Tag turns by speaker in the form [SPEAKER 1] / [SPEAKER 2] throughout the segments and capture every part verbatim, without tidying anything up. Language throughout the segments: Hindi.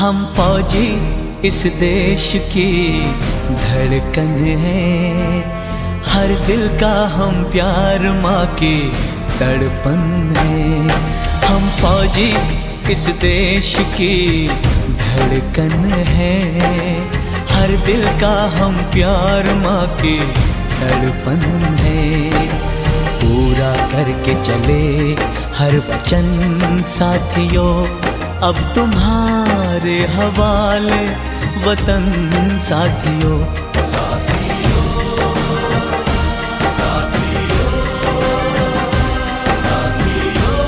[SPEAKER 1] हम फौजी इस देश की धड़कन है, हर दिल का हम प्यार माँ की तड़पन है। हम फौजी इस देश की धड़कन है, हर दिल का हम प्यार माँ की तड़पन है। पूरा करके चले हर वचन साथियों, अब तुम्हारे हवाले वतन साथियों।
[SPEAKER 2] साथियों, साथियों, साथियों,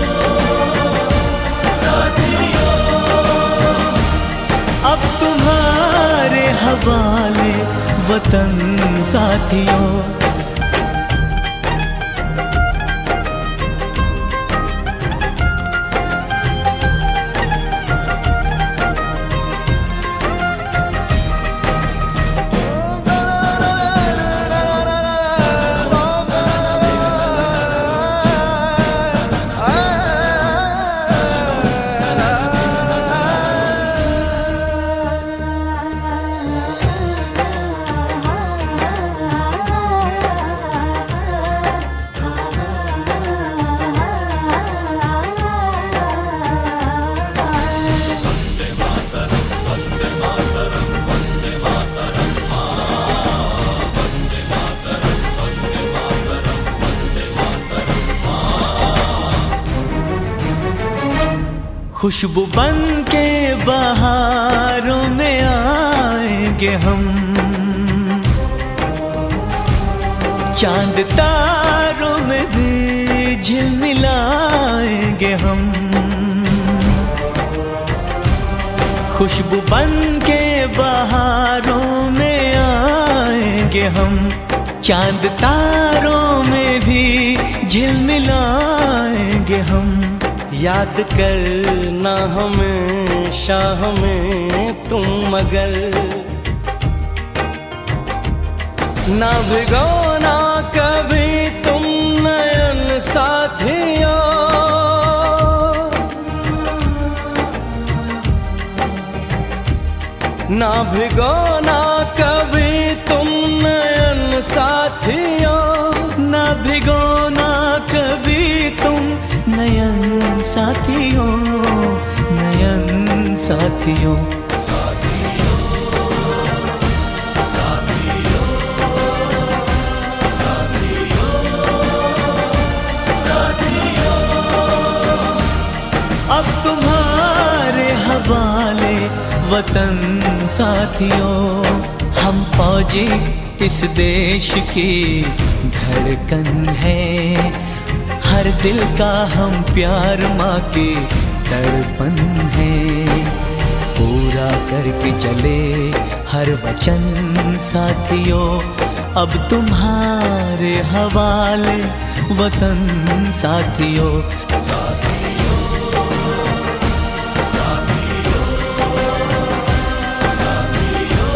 [SPEAKER 2] साथियों,
[SPEAKER 1] अब तुम्हारे हवाले वतन साथियों। खुशबू बन के बहारों में आएंगे हम, चांद तारों में भी झिलमिलाएंगे हम। खुशबू बन के बहारों में आएंगे हम, चांद तारों में भी झिलमिलाएंगे हम।
[SPEAKER 2] याद करना हमेशा हमें तुम, मगर ना भिगोना कभी तुम नयन साथियों। ना भिगोना कभी तुम नयन साथियों।
[SPEAKER 1] ना भिगोना कभी तुम नयन साथियों, नयन साथियों।
[SPEAKER 2] साथियों, साथियों, साथियों, साथियों,
[SPEAKER 1] अब तुम्हारे हवाले वतन साथियों। हम फौजी इस देश की धड़कन है, हर दिल का हम प्यार माँ की तड़पन है। पूरा करके चले हर वचन साथियों, अब तुम्हारे हवाले वतन साथियों।
[SPEAKER 2] साथियों, साथियों, साथियों,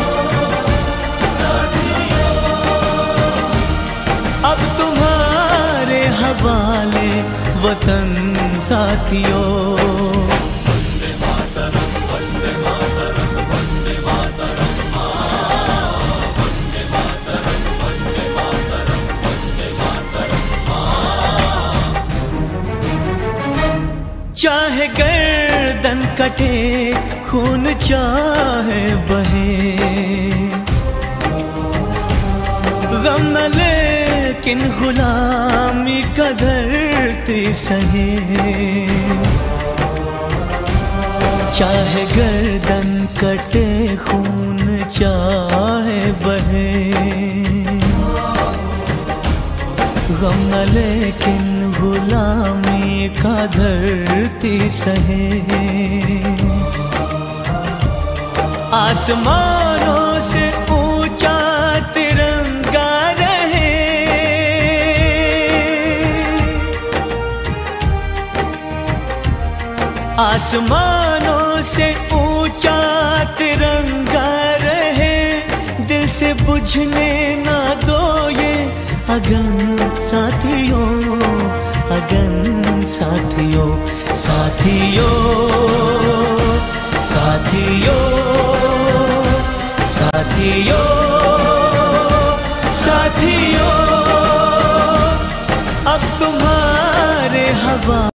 [SPEAKER 2] साथियों,
[SPEAKER 1] अब तुम्हारे हवाले वतन साथियों।
[SPEAKER 2] वंदे मातरम, वंदे मातरम, वंदे मातरम, वंदे मातरम, वंदे मातरम, वंदे मातरम।
[SPEAKER 1] चाहे गर्दन कटे खून चाहे बहे, गम न लेकिन गुलामी का धरती सहे। चाहे गर्दन कटे खून चाहे बहे, गम न लेकिन गुलामी का धरती सहे। आसमानों से ऊंचा तिरंगा रहे, आसमानों से ऊंचा तिरंगा रहे। दिल से बुझने ना दो ये अगन साथियों, अगन साथियों, साथियों, साथियों। साथियों साथियों साथियों अब तुम्हारे हवा